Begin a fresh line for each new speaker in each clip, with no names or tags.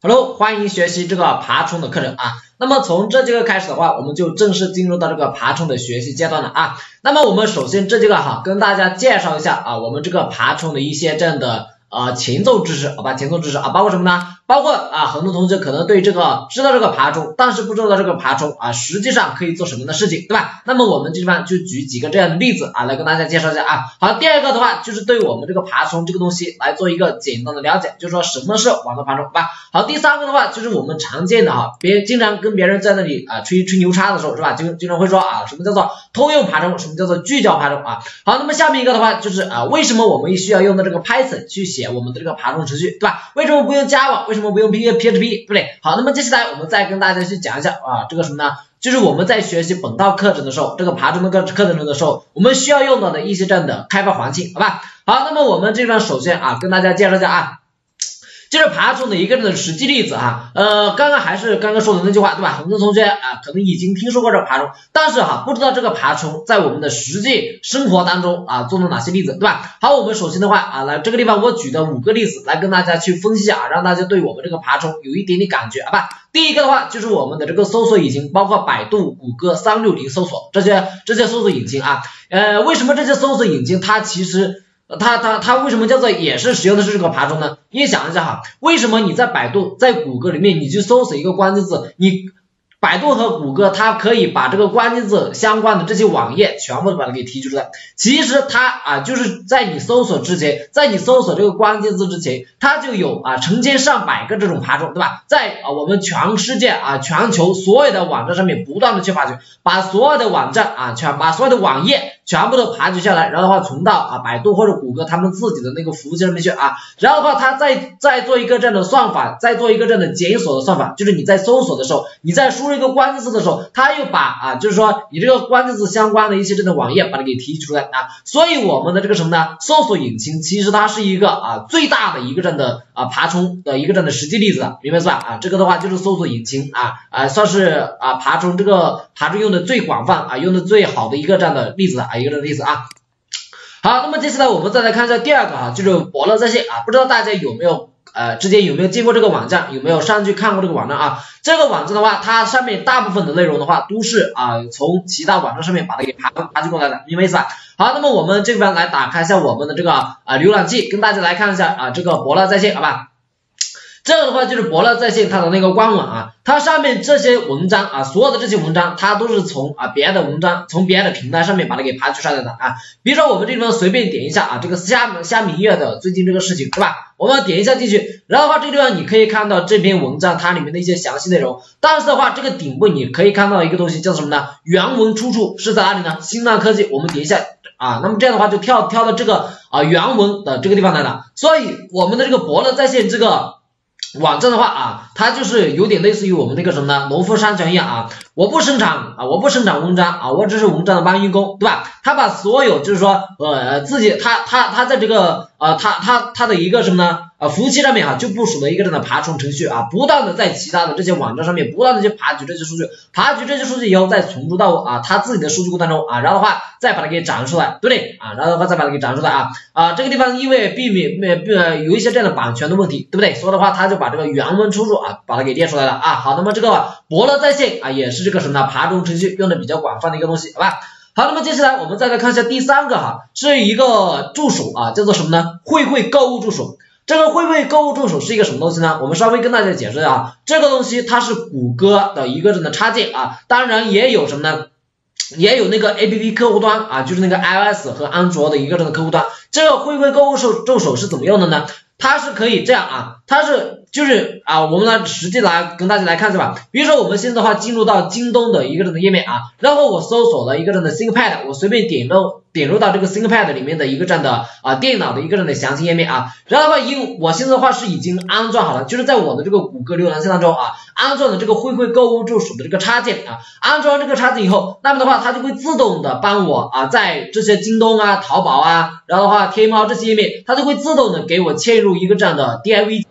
Hello， 欢迎学习这个爬虫的课程啊。那么从这节课开始的话，我们就正式进入到这个爬虫的学习阶段了啊。那么我们首先这节课跟大家介绍一下啊，我们这个爬虫的一些这样的前奏知识，好吧，前奏知识包括什么呢？包括很多同学可能对这个知道这个爬虫，但是不知道这个爬虫实际上可以做什么样的事情，对吧？那么我们这地方就举几个这样的例子来跟大家介绍一下啊。好，第二个的话就是对我们这个爬虫这个东西来做一个简单的了解，就是说什么是网络爬虫，好吧？好，第三个的话就是我们常见的经常跟别人在那里吹牛叉的时候，是吧？经常会说什么叫做通用爬虫，什么叫做聚焦爬虫啊。好，那么下面一个的话就是为什么我们需要用到这个 Python 去写我们的这个爬虫程序，对吧？为什么不用 Java？ 为什么不用 PHP， 对不对？好，那么接下来我们再跟大家去讲一下这个什么呢？就是我们在学习本套课程的时候，这个爬虫的课程的时候，我们需要用到的一些这样的开发环境，好吧？好，那么我们这边首先跟大家介绍一下就是爬虫的一个实际例子刚刚说的那句话，对吧？很多同学可能已经听说过这个爬虫，但是不知道这个爬虫在我们的实际生活当中做了哪些例子，对吧？好，我们首先的话来这个地方我举的5个例子来跟大家去分析一下，让大家对我们这个爬虫有一点点感觉，好吧？第一个的话就是我们的这个搜索引擎，包括百度、谷歌、360搜索这些搜索引擎为什么这些搜索引擎它其实它为什么叫做也是使用的是这个爬虫呢？因为想一下为什么你在百度在谷歌里面你去搜索一个关键字，你百度和谷歌它可以把这个关键字相关的这些网页全部都把它给提取出来，其实它就是在你搜索之前，在你搜索这个关键字之前，它就有成千上百个这种爬虫，对吧？在我们全世界全球所有的网站上面不断的去爬取，把所有的网站把所有的网页全部都爬取下来，然后的话存到百度或者谷歌他们自己的那个服务器上面去然后的话它再做一个这样的算法，再做一个这样的检索的算法，就是你在搜索的时候，你在输入一个关键字的时候，它又把就是说你这个关键字相关的一些这样的网页把它给提取出来所以我们的这个什么呢？搜索引擎其实它是一个最大的一个这样的爬虫的一个这样的实际例子明白是吧？这个的话就是搜索引擎算是爬虫用的最广泛用的最好的一个这样的例子一个这样的例子好，那么接下来我们再来看一下第二个就是伯乐在线不知道大家有没有之前有没有见过这个网站，有没有上去看过这个网站这个网站的话，它上面大部分的内容的话都是从其他网站上面把它给爬取过来的，明白意思吧？好，那么我们这边来打开一下我们的这个浏览器，跟大家来看一下这个伯乐在线，好吧？这个的话就是伯乐在线它的那个官网它上面这些文章所有的这些文章它都是从别的文章从别的平台上面把它给爬取出来的比如说我们这地方随便点一下这个虾米页的最近这个事情，对吧？我们点一下进去，然后的话这个地方你可以看到这篇文章它里面的一些详细内容，但是的话这个顶部你可以看到一个东西叫什么呢？原文出处是在哪里呢？新浪科技，我们点一下那么这样的话就跳到这个原文的这个地方来了。所以我们的这个伯乐在线这个网站的话它就是有点类似于我们那个什么呢？农夫山泉一样我不生产文章我只是文章的搬运工，对吧？他把所有就是说自己他在这个他的一个什么呢服务器上面就部署了一个这样的爬虫程序不断的在其他的这些网站上面不断的去爬取这些数据，爬取这些数据以后再存入到他自己的数据库当中然后的话再把它给展示出来，对不对然后的话再把它给展示出来这个地方因为避免有一些这样的版权的问题，对不对？所以的话他就把这个原文出处把它给列出来了好，那么这个伯乐在线也是这个什么呢？爬虫程序用的比较广泛的一个东西，好吧？好，那么接下来我们再来看一下第三个是一个助手叫做什么呢？慧购物助手。这个慧购物助手是一个什么东西呢？我们稍微跟大家解释一下这个东西它是谷歌的一个这样的插件当然也有什么呢？也有那个 APP 客户端就是那个 iOS 和安卓的一个这样的客户端。这个慧购物助手是怎么用的呢？它是可以这样它是就是我们来实际来跟大家来看是吧？比如说我们现在的话进入到京东的一个这样的页面然后我搜索了一个这样的 ThinkPad， 我随便点入到这个 ThinkPad 里面的一个这样的电脑的一个这样的详细页面然后的话因为我现在的话是已经安装好了，就是在我的这个谷歌浏览器当中安装了这个慧购物助手的这个插件安装这个插件以后，那么的话它就会自动的帮我在这些京东淘宝然后的话天猫这些页面它就会自动的给我嵌入一个这样的 DIV 进去，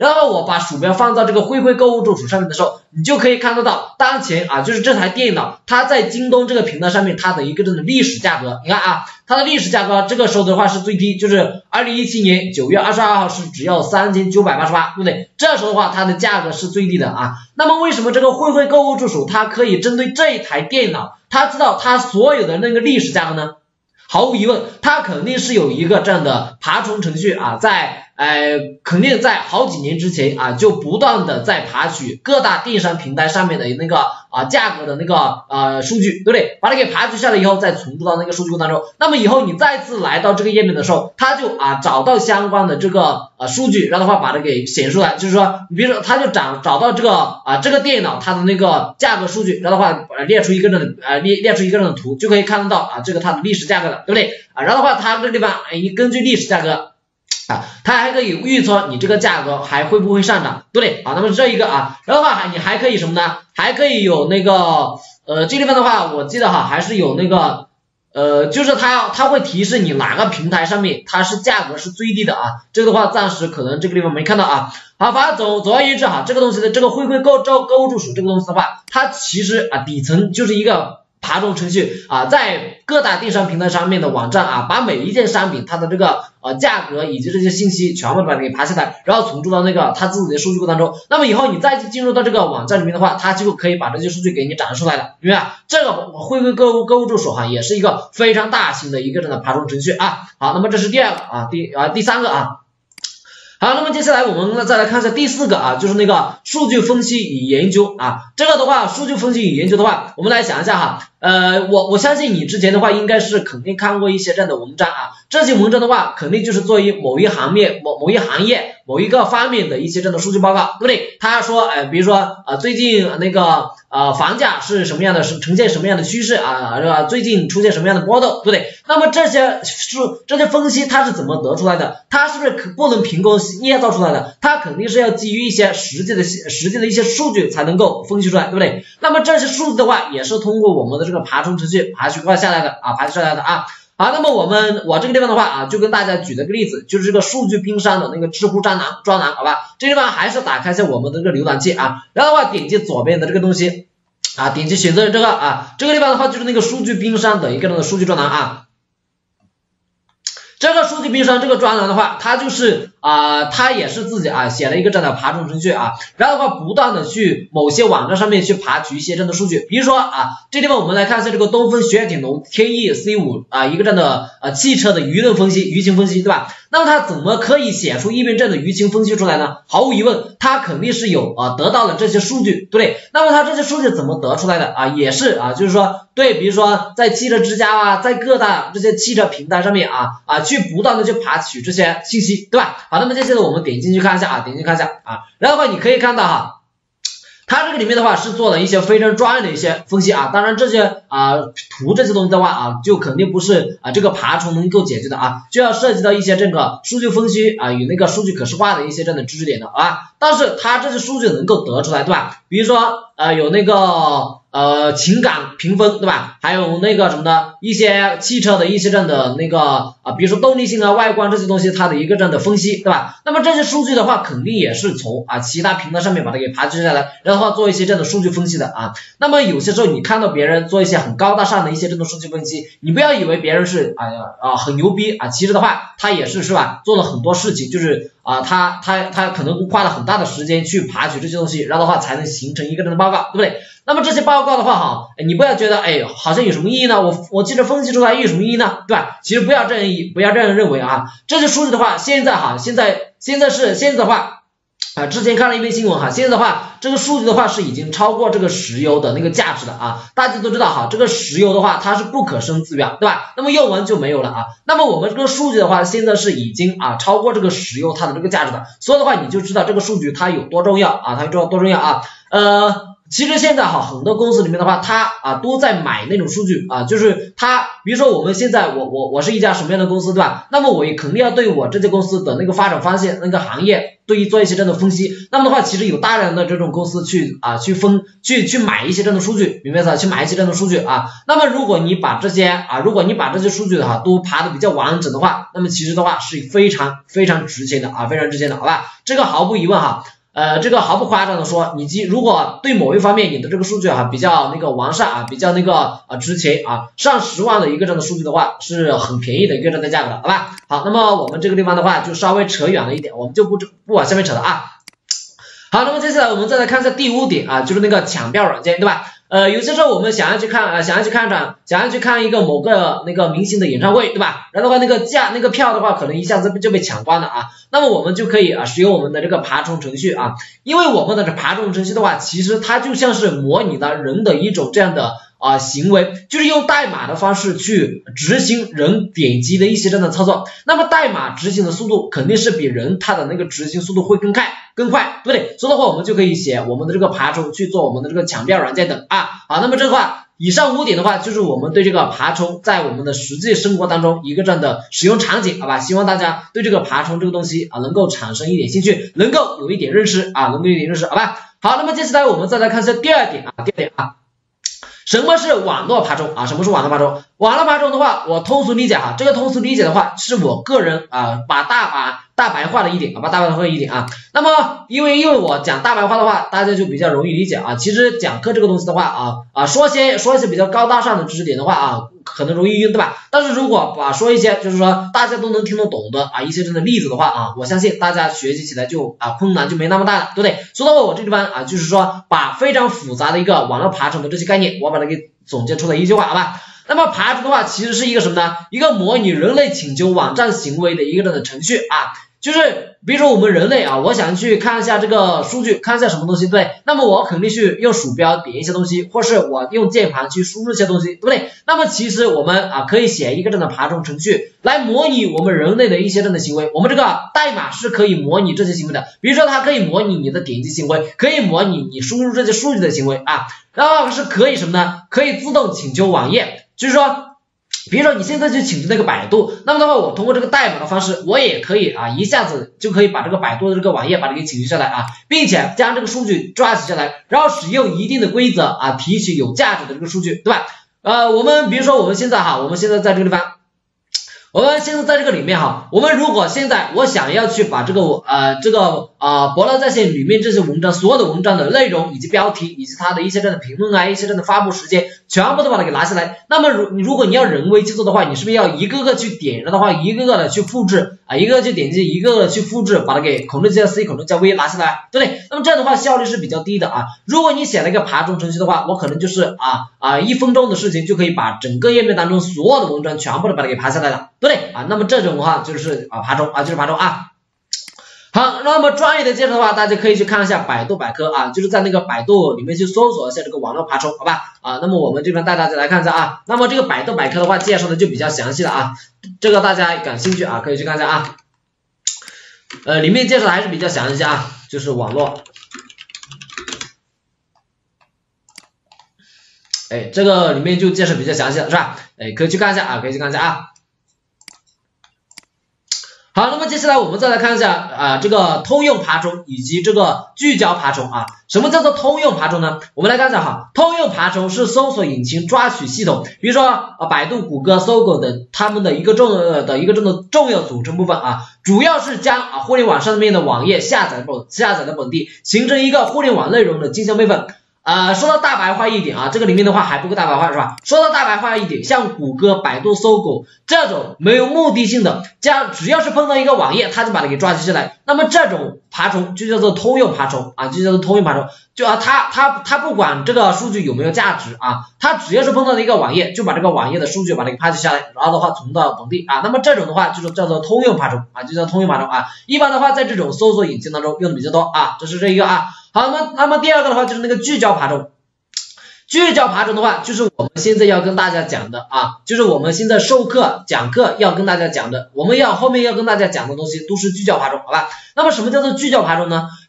然后我把鼠标放到这个灰灰购物助手上面的时候，你就可以看得到当前啊，就是这台电脑它在京东这个平台上面它的一个这种历史价格，你看啊，它的历史价格这个时候的话是最低，就是2017年9月22号是只要3988，对不对？这时候的话它的价格是最低的啊。那么为什么这个灰灰购物助手它可以针对这一台电脑，它知道它所有的那个历史价格呢？毫无疑问，它肯定是有一个这样的爬虫程序啊，肯定在好几年之前啊，就不断的在爬取各大电商平台上面的那个价格的那个数据，对不对？把它给爬取下来以后，再存入到那个数据库当中。那么以后你再次来到这个页面的时候，它就找到相关的这个数据，然后的话把它给显示出来。就是说，你比如说，它就找到这个这个电脑它的那个价格数据，然后的话列出一个这样的列出一个这样的图，就可以看得到这个它的历史价格了，对不对？然后的话，它这个地方根据历史价格。它还可以预测你这个价格还会不会上涨，对不对？那么这一个然后的话你还可以什么呢？还可以有那个这地方的话，我记得还是有那个就是它会提示你哪个平台上面它是价格是最低的这个的话暂时可能这个地方没看到好，反正总而言之这个东西的这个灰灰购物助手这个东西的话，它其实底层就是一个爬虫程序在各大电商平台上面的网站把每一件商品它的这个价格以及这些信息全部把它给爬下来，然后存入到那个它自己的数据库当中。那么以后你再去进入到这个网站里面的话，它就可以把这些数据给你展示出来了。因为这个灰灰购物助手也是一个非常大型的一个这样的爬虫程序好，那么这是第二个第三个好，那么接下来我们再来看一下第四个就是那个数据分析与研究这个的话，数据分析与研究的话，我们来想一下我相信你之前的话应该是肯定看过一些这样的文章这些文章的话肯定就是作为某一行业某一个方面的一些这样的数据报告，对不对？他说比如说最近那个房价是什么样的，呈现什么样的趋势最近出现什么样的波动，对不对？那么这些分析它是怎么得出来的？它是不是不能凭空捏造出来的？它肯定是要基于一些实际的一些数据才能够分析出来，对不对？那么这些数据的话也是通过我们的这个爬虫程序爬取下来的好，那么我这个地方的话就跟大家举了个例子，就是这个数据冰山的那个知乎专栏，好吧？这地方还是打开一下我们的这个浏览器然后的话点击左边的这个东西点击选择这个这个地方的话就是那个数据冰山的一个那个数据专栏这个数据冰山这个专栏的话，它就是它也是自己写了一个这样的爬虫程序然后的话不断的去某些网站上面去爬取一些这样的数据，比如说这地方我们来看一下这个东风雪铁龙天翼 C5 一个这样的汽车的舆情分析，对吧？那么它怎么可以写出一篇这样的舆情分析出来呢？毫无疑问，它肯定是有得到了这些数据，对不对？那么它这些数据怎么得出来的也是就是说对，比如说在汽车之家在各大这些汽车平台上面去不断的去爬取这些信息，对吧？好，那么接下来我们点进去看一下然后的话你可以看到它这个里面的话是做了一些非常专业的一些分析当然这些图这些东西的话就肯定不是这个爬虫能够解决的就要涉及到一些这个数据分析与那个数据可视化的一些这样的知识点的但是它这些数据能够得出来，对吧？比如说有那个情感评分，对吧？还有那个什么的一些汽车的一些这样的那个比如说动力性外观这些东西它的一个这样的分析，对吧？那么这些数据的话肯定也是从其他平台上面把它给爬取下来，然后做一些这样的数据分析的那么有些时候你看到别人做一些很高大上的一些这种数据分析，你不要以为别人是很牛逼其实的话他也是吧做了很多事情，就是他可能花了很大的时间去爬取这些东西，然后的话才能形成一个这样的报告，对不对？那么这些报告的话你不要觉得好像有什么意义呢？我记得分析出来有什么意义呢？对吧？其实不要这样认为这些数据的话现在的话之前看了一篇新闻现在的话这个数据的话是已经超过这个石油的那个价值的大家都知道这个石油的话它是不可生资源，对吧？那么用完就没有了那么我们这个数据的话现在是已经超过这个石油它的这个价值的，所以的话你就知道这个数据它有多重要它有多重要其实现在很多公司里面的话，它都在买那种数据就是它，比如说我们现在我是一家什么样的公司，对吧？那么我也肯定要对我这家公司的那个发展方向、那个行业对于做一些这样的分析。那么的话，其实有大量的这种公司去买一些这样的数据，明白吗？去买一些这样的数据那么如果你把这些数据的都爬得比较完整的话，那么其实的话是非常非常值钱的非常值钱的，好吧？这个毫无疑问这个毫不夸张的说，你如果对某一方面你的这个数据比较那个完善比较那个值钱上10万的一个这样的数据的话，是很便宜的一个这样的价格的，好吧？好，那么我们这个地方的话就稍微扯远了一点，我们就不往下面扯了好，那么接下来我们再来看一下第5点就是那个抢票软件，对吧？有些时候我们想要去看一个某个那个明星的演唱会，对吧？然后的话那个票的话可能一下子就被抢光了那么我们就可以使用我们的这个爬虫程序因为我们的这爬虫程序的话，其实它就像是模拟了人的一种这样的行为，就是用代码的方式去执行人点击的一些这样的操作。那么代码执行的速度肯定是比人他的那个执行速度会更快，对不对？所以的话我们就可以写我们的这个爬虫去做我们的这个抢票软件等好，那么这个话以上5点的话就是我们对这个爬虫在我们的实际生活当中一个这样的使用场景，好吧？希望大家对这个爬虫这个东西能够产生一点兴趣，能够有一点认识好吧？好，那么接下来我们再来看一下第二点什么是网络爬虫什么是网络爬虫？网络爬虫的话，我通俗理解这个通俗理解的话，是我个人把大白话的一点那么因为我讲大白话的话，大家就比较容易理解其实讲课这个东西的话说一些比较高大上的知识点的话可能容易晕，对吧？但是如果说一些就是说大家都能听得懂的一些真的例子的话我相信大家学习起来就困难就没那么大了，对不对？所以的话我这地方就是说把非常复杂的一个网络爬虫的这些概念，我把它给总结出了一句话，好吧？那么爬虫的话其实是一个什么呢？一个模拟人类请求网站行为的一个这样的程序就是比如说我们人类我想去看一下这个数据，看一下什么东西，对不对？那么我肯定去用鼠标点一些东西，或是我用键盘去输入一些东西，对不对？那么其实我们可以写一个这样的爬虫程序来模拟我们人类的一些这样的行为，我们这个代码是可以模拟这些行为的，比如说它可以模拟你的点击行为，可以模拟你输入这些数据的行为然后是可以什么呢？可以自动请求网页，就是说比如说你现在去请求那个百度，那么的话我通过这个代码的方式，我也可以一下子就可以把这个百度的这个网页把它给请求下来并且将这个数据抓取下来，然后使用一定的规则提取有价值的这个数据，对吧？我们比如说我们现在在这个地方，我们现在在这个里面我们如果现在我想要去把这个博乐在线里面这些文章所有的文章的内容以及标题以及它的一些这样的评论一些这样的发布时间全部都把它给拿下来，那么如果你要人为去做的话，你是不是要一个个去点的话，一个个的去复制一个个去点击，一个个去复制，把它给 Ctrl+C Ctrl+V 拿下来，对不对？那么这样的话效率是比较低的如果你写了一个爬虫程序的话，我可能就是1分钟的事情就可以把整个页面当中所有的文章全部都把它给爬下来了，对不对那么这种的话就是爬虫就是爬虫好，那么专业的介绍的话，大家可以去看一下百度百科就是在那个百度里面去搜索一下这个网络爬虫，好吧那么我们这边带大家来看一下那么这个百度百科的话介绍的就比较详细了这个大家感兴趣可以去看一下里面介绍的还是比较详细就是网络这个里面就介绍比较详细了，是吧？可以去看一下好，那么接下来我们再来看一下这个通用爬虫以及这个聚焦爬虫什么叫做通用爬虫呢？我们来看一下通用爬虫是搜索引擎抓取系统，比如说百度、谷歌、搜狗等它们的一个重要组成部分主要是将互联网上面的网页下载到本地，形成一个互联网内容的镜像备份。说到大白话一点这个里面的话还不够大白话，是吧？说到大白话一点，像谷歌、百度、搜狗这种没有目的性的，只要是碰到一个网页，它就把它给抓取下来，那么这种爬虫就叫做通用爬虫就它不管这个数据有没有价值它只要是碰到的一个网页，就把这个网页的数据把它给爬取下来，然后的话存到本地那么这种的话就是叫做通用爬虫就叫通用爬虫一般的话在这种搜索引擎当中用的比较多这是这一个好，那么第二个的话就是那个聚焦爬虫。聚焦爬虫的话就是我们现在要跟大家讲的就是我们现在授课讲课要跟大家讲的，我们后面要跟大家讲的东西都是聚焦爬虫，好吧？那么什么叫做聚焦爬虫呢？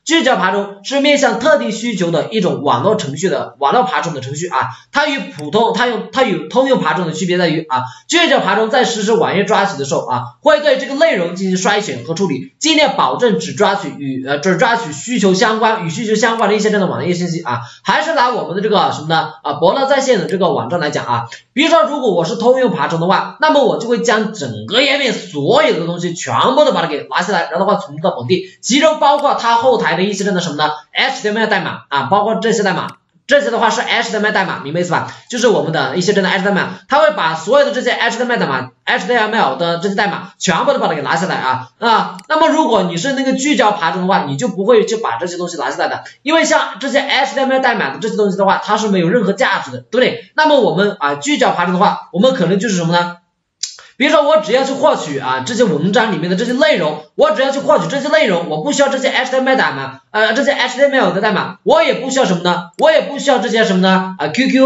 聚焦爬虫是面向特定需求的一种网络爬虫的程序啊，它与通用爬虫的区别在于啊，聚焦爬虫在实施网页抓取的时候啊，会对这个内容进行筛选和处理，尽量保证只抓取与需求相关的一些这样的网页信息啊。还是拿我们的这个什么呢伯乐在线的这个网站来讲啊，比如说如果我是通用爬虫的话，那么我就会将整个页面所有的东西全部都把它给拿下来，然后的话存入到本地，其中包括它后台的一些这样的什么呢 HTML 代码啊，包括这些代码。这些的话是 HTML 代码，明白意思吧？就是我们的一些真的 HTML， 它会把所有的这些 HTML 代码 HTML 的这些代码全部都把它给拿下来啊。那么如果你是那个聚焦爬虫的话，你就不会去把这些东西拿下来的，因为像这些 HTML 代码的这些东西的话，它是没有任何价值的，对不对？那么我们聚焦爬虫的话，我们可能就是什么呢？比如说我只要去获取这些文章里面的这些内容，我只要去获取这些内容，我不需要这些 HTML 代码这些 HTML 的代码，我也不需要什么呢？我也不需要这些什么呢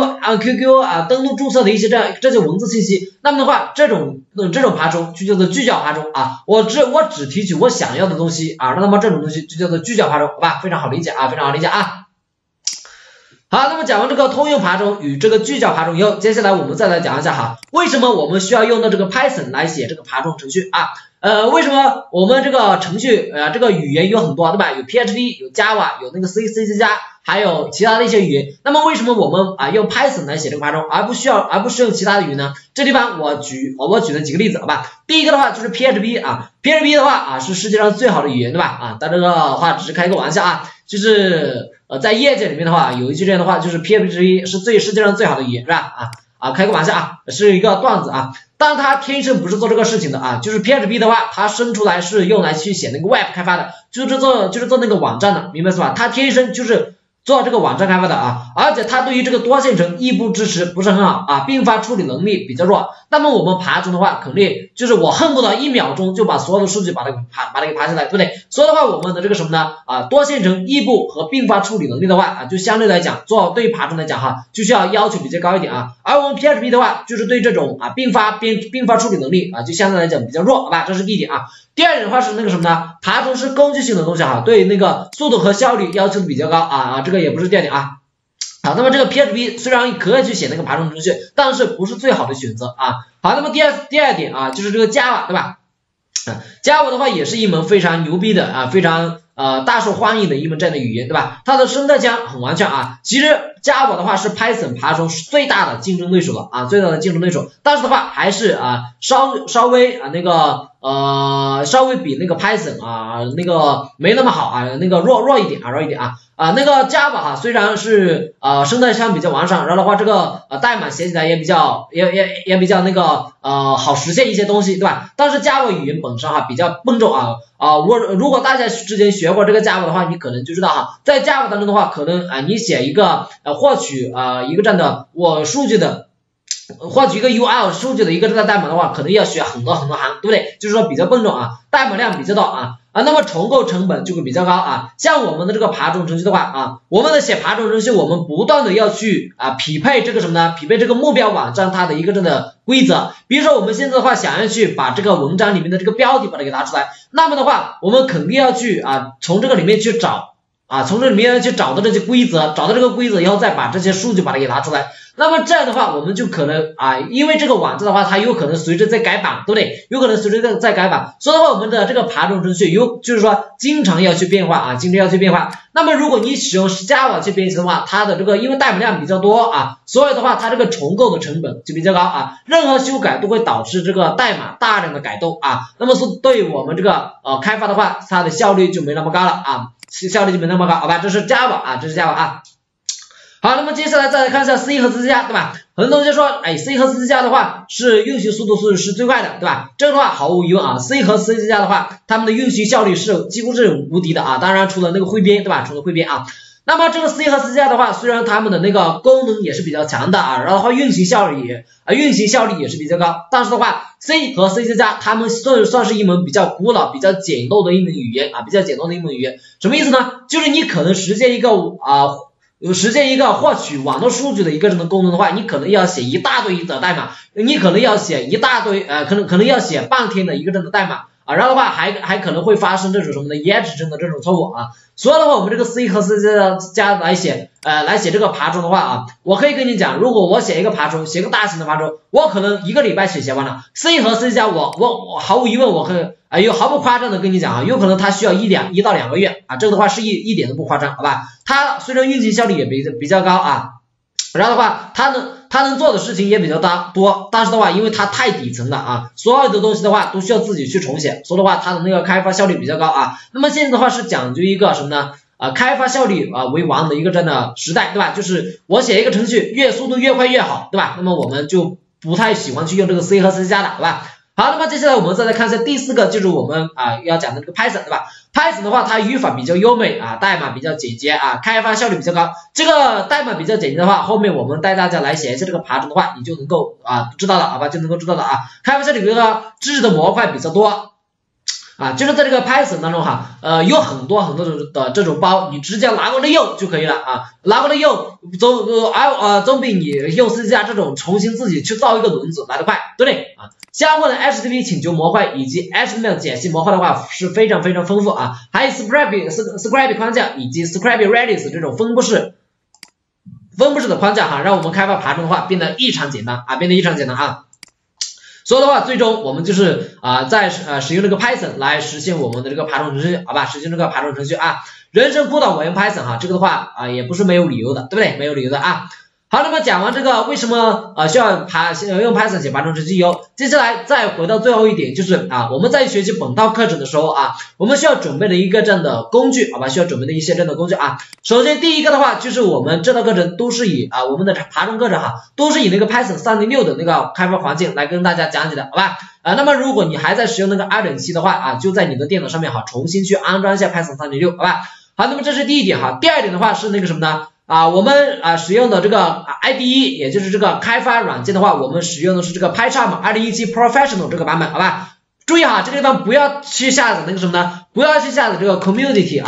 QQ 登录注册的一些这些文字信息。那么的话，这种爬虫就叫做聚焦爬虫啊，我只提取我想要的东西啊，那么这种东西就叫做聚焦爬虫，好吧？非常好理解啊，非常好理解啊。好，那么讲完这个通用爬虫与这个聚焦爬虫以后，接下来我们再来讲一下哈，为什么我们需要用到这个 Python 来写这个爬虫程序啊？为什么我们这个程序这个语言有很多，对吧？有 PHP， 有 Java， 有那个 C++， 还有其他的一些语言。那么为什么我们用 Python 来写这个爬虫，而不是用其他的语言呢？这地方我举了几个例子，好吧？第一个的话就是 PHP 啊 ，PHP 的话是世界上最好的语言，对吧？但这个话只是开个玩笑啊，就是在业界里面的话，有一句这样的话，就是 PHP 是世界上最好的语言，是吧？开个玩笑是一个段子啊。但它天生不是做这个事情的就是 PHP 的话，它生出来是用来去写那个 Web 开发的，就是做那个网站的，明白是吧？它天生就是做这个网站开发的而且它对于这个多线程异步支持不是很好并发处理能力比较弱。那么我们爬虫的话，肯定就是我恨不得1秒钟就把所有的数据把它给爬下来，对不对？所以的话，我们的这个什么呢多线程异步和并发处理能力的话就相对来讲对于爬虫来讲就需要求比较高一点而我们 PHP 的话，就是对这种并发处理能力就相对来讲比较弱，好吧？这是第一点第二点的话是那个什么呢？爬虫是工具性的东西对那个速度和效率要求比较高这个也不是第二点好，那么这个 PHP 虽然可以去写那个爬虫程序，但是不是最好的选择好，那么第二点就是这个 Java， 对吧？Java 的话也是一门非常牛逼的非常大受欢迎的一门这样的语言，对吧？它的生态箱很完全其实 Java 的话是 Python 爬虫最大的竞争对手了最大的竞争对手，但是的话还是稍微稍微比那个 Python 那个没那么好那个弱一点那个 Java 虽然是生态箱比较完善，然后的话这个代码写起来也比较那个好实现一些东西，对吧？但是 Java 语言本身比较笨重如果大家之前学过这个 Java 的话，你可能就知道在 Java 当中的话，可能你写一个获取一个这样的数据的获取一个 URL 数据的一个这个代码的话，可能要学很多行，对不对？就是说比较笨重代码量比较大那么重构成本就会比较高像我们的这个爬虫程序的话我们的写爬虫程序，我们不断的要去匹配这个什么呢？匹配这个目标网站它的一个这样的规则。比如说我们现在的话想要去把这个文章里面的这个标题把它给拿出来，那么的话我们肯定要去从这个里面去找从这里面去找到这些规则，找到这个规则以后再把这些数据把它给拿出来。那么这样的话我们就可能因为这个网站的话它有可能随着在改版，对不对？有可能随着在改版，所以的话我们的这个爬虫程序就是说经常要去变化那么如果你使用 Java 去编辑的话，它的这个因为代码量比较多所以的话它这个重构的成本就比较高任何修改都会导致这个代码大量的改动那么是对于我们这个开发的话，它的效率就没那么高了好吧？这是 Java 这是 Java好，那么接下来再来看一下 C 和 C++， 对吧？很多同学说C 和 C++ 的话是运行速度是最快的，对吧？这个的话毫无疑问C 和 C++ 的话它们的运行效率是几乎是无敌的当然除了那个汇编，对吧？除了汇编那么这个 C 和 C++ 的话，虽然它们的那个功能也是比较强的然后的话运行效率也是比较高，但是的话 C 和 C++ 它们算是一门比较古老比较简陋的一门语言什么意思呢？就是你可能实现一个获取网络数据的一个这种功能的话，你可能要写一大堆的代码，你可能要写一大堆可能要写半天的一个这种代码啊，然后的话还可能会发生这种什么的延迟症的这种错误啊。所以的话，我们这个 C 和 C 加来写这个爬虫的话啊，我可以跟你讲，如果我写一个爬虫，写个大型的爬虫，我可能1个礼拜写完了。C 和 C 加我毫无疑问我可以有毫不夸张的跟你讲啊，有可能它需要1到2个月啊，这个的话是一点都不夸张，好吧？它虽然运行效率也比较高啊，然后的话它能做的事情也比较多，但是的话因为它太底层了啊，所有的东西的话都需要自己去重写，所以的话它的那个开发效率比较高啊。那么现在的话是讲究一个什么呢？开发效率为王的一个这样的时代，对吧？就是我写一个程序速度越快越好，对吧？那么我们就不太喜欢去用这个 C 和 C 加的，好吧？好，那么接下来我们再来看一下第4个，就是我们要讲的这个 Python， 对吧？ Python 的话，它语法比较优美啊，代码比较简洁啊，开发效率比较高。这个代码比较简洁的话，后面我们带大家来写一下这个爬虫的话，你就能够知道了，好吧？就能够知道了啊。开发效率比较高，支持的模块比较多。就是在这个 Python 当中有很多的这种包，你直接拿过来用就可以了啊，拿过来用总比你用 C 加这种重新自己去造一个轮子来得快，对不对啊？相关的 HTTP 请求模块以及 HTML 解析模块的话是非常非常丰富啊，还有 Scrappy 框架以及 Scrappy Redis 这种分布式的框架让我们开发爬虫的话变得异常简单啊。所以的话，最终我们就是在使用这个 Python 来实现我们的这个爬虫程序，好吧？实现这个爬虫程序啊。人生孤岛我用 Python 这个的话也不是没有理由的，对不对？没有理由的啊。好，那么讲完这个为什么需要用 Python 写爬虫程序以后，接下来再回到最后一点，就是我们在学习本套课程的时候我们需要准备的一个这样的工具，好吧？需要准备的一些这样的工具啊。首先第一个的话，就是我们这套课程都是以我们的爬虫课程都是以那个 Python 3.6的那个开发环境来跟大家讲解的，好吧？那么如果你还在使用那个 2.7 的话就在你的电脑上面重新去安装一下 Python 3.6，好吧？好，那么这是第一点第二点的话是那个什么呢？我们使用的这个 IDE 也就是这个开发软件的话，我们使用的是这个 PyCharm 2017 Professional 这个版本，好吧？注意这个地方不要去下载那个什么呢？不要去下载这个 Community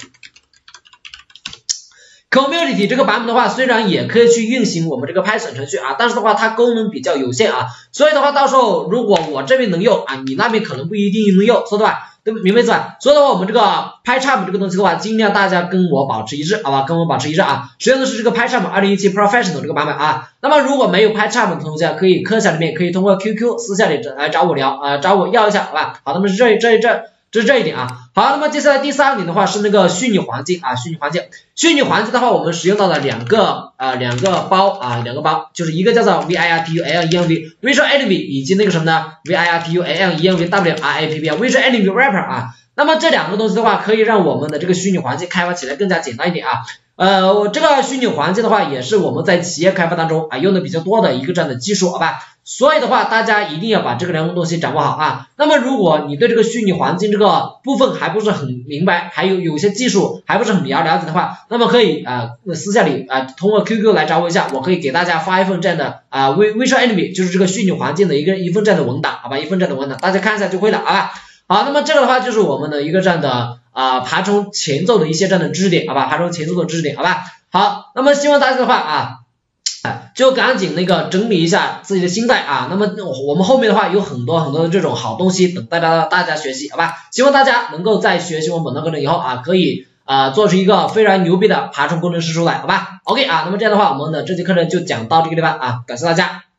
Community 这个版本的话，虽然也可以去运行我们这个 Python 程序但是的话它功能比较有限所以的话到时候如果我这边能用你那边可能不一定能用，说的话对，明白意思吧？所以的话我们这个 PyCharm 这个东西的话，尽量大家跟我保持一致，好吧？跟我保持一致使用的是这个 PyCharm 2017 Professional 这个版本那么如果没有 PyCharm 的同学可以课下里面可以通过 QQ 私下里来找我聊找我要一下，好吧？好，那么这是这一点好，那么接下来第3点的话是那个虚拟环境虚拟环境的话，我们使用到了两个包就是一个叫做 virtualenv Visual Env 以及那个什么呢 virtualenv wrap Visual Env Wrapper那么这两个东西的话，可以让我们的这个虚拟环境开发起来更加简单一点这个虚拟环境的话，也是我们在企业开发当中用的比较多的一个这样的技术，好吧？所以的话，大家一定要把这个两个东西掌握好那么如果你对这个虚拟环境这个部分还不是很明白，还有些技术还不是很了解的话，那么可以私下里通过 QQ 来找我一下，我可以给大家发一份这样的Visual Env 就是这个虚拟环境的一份这样的文档，好吧？一份这样的文档，大家看一下就会了，好吧？好，那么这个的话就是我们的一个这样的爬虫前奏的一些这样的知识点，好吧？爬虫前奏的知识点，好吧？好，那么希望大家的话就赶紧那个整理一下自己的心态那么我们后面的话有很多的这种好东西等待大家学习，好吧？希望大家能够在学习我们本套课程以后可以做出一个非常牛逼的爬虫工程师出来，好吧？ OK 那么这样的话我们的这节课程就讲到这个地方感谢大家。